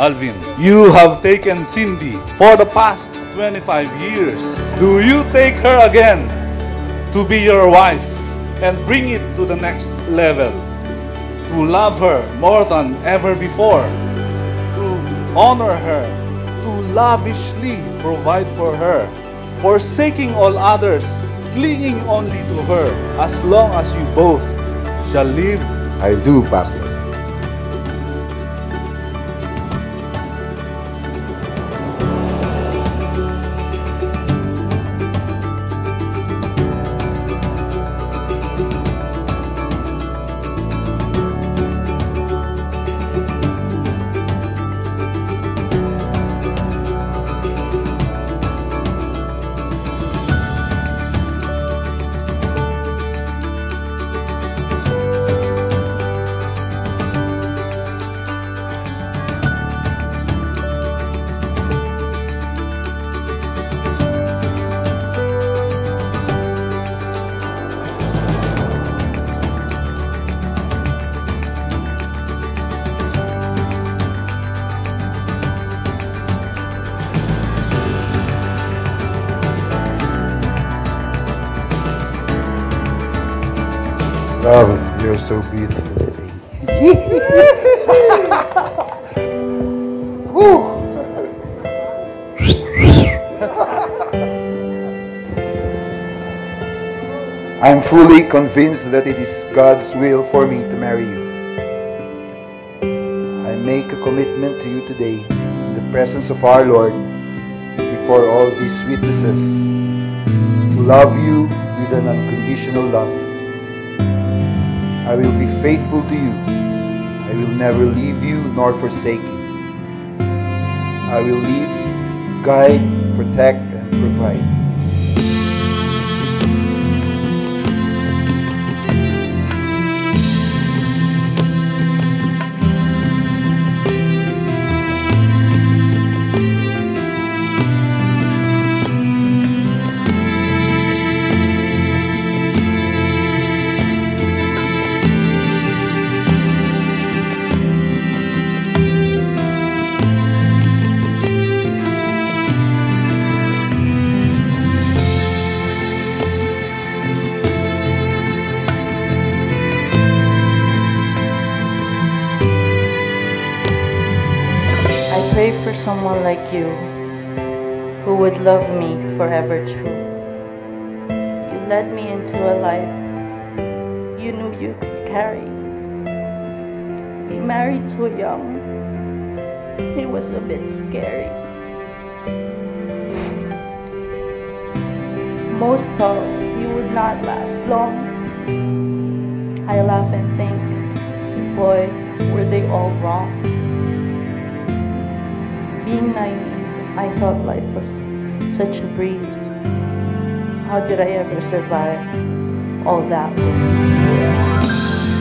Alvin, you have taken Cindy for the past 25 years. Do you take her again to be your wife and bring it to the next level? To love her more than ever before, to honor her, to lavishly provide for her, forsaking all others, clinging only to her, as long as you both shall live? I do, Pastor. Love, you're so beautiful today. Woo! I'm fully convinced that it is God's will for me to marry you. I make a commitment to you today in the presence of our Lord, before all these witnesses, to love you with an unconditional love. I will be faithful to you. I will never leave you nor forsake you. I will lead, guide, protect, and provide. Pray for someone like you who would love me forever true. You led me into a life you knew you could carry. We married so young, it was a bit scary. Most thought we would not last long. I laugh and think, boy, were they all wrong. Being naive, I thought life was such a breeze. How did I ever survive all that way?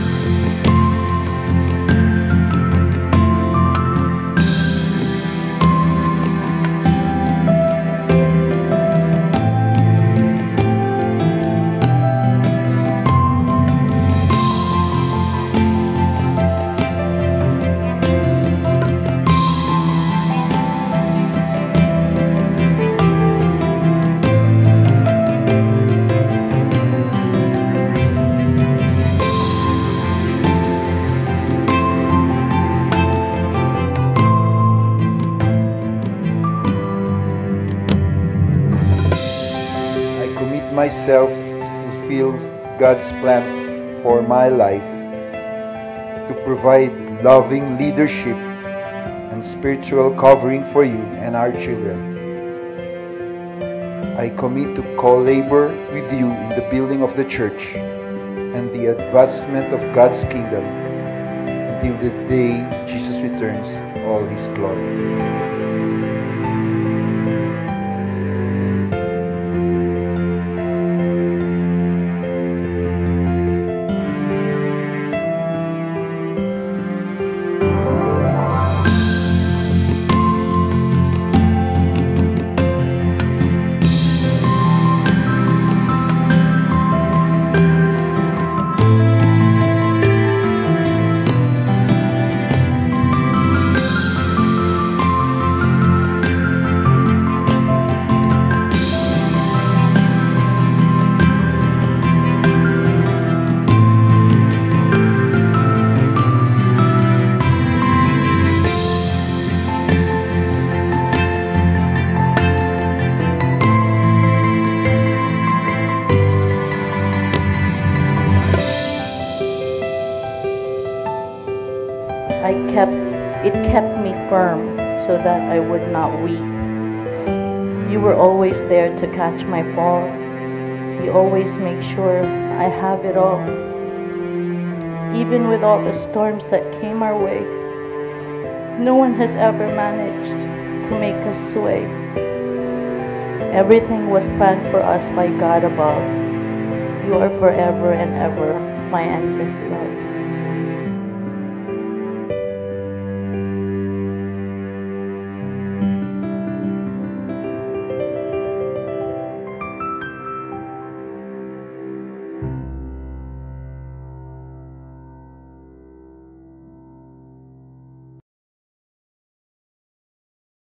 Myself to fulfill God's plan for my life, to provide loving leadership and spiritual covering for you and our children. I commit to co-labor with you in the building of the church and the advancement of God's kingdom until the day Jesus returns all His glory. kept me firm so that I would not weep. You were always there to catch my fall. You always make sure I have it all. Even with all the storms that came our way, no one has ever managed to make us sway. Everything was planned for us by God above. You are forever and ever my endless love.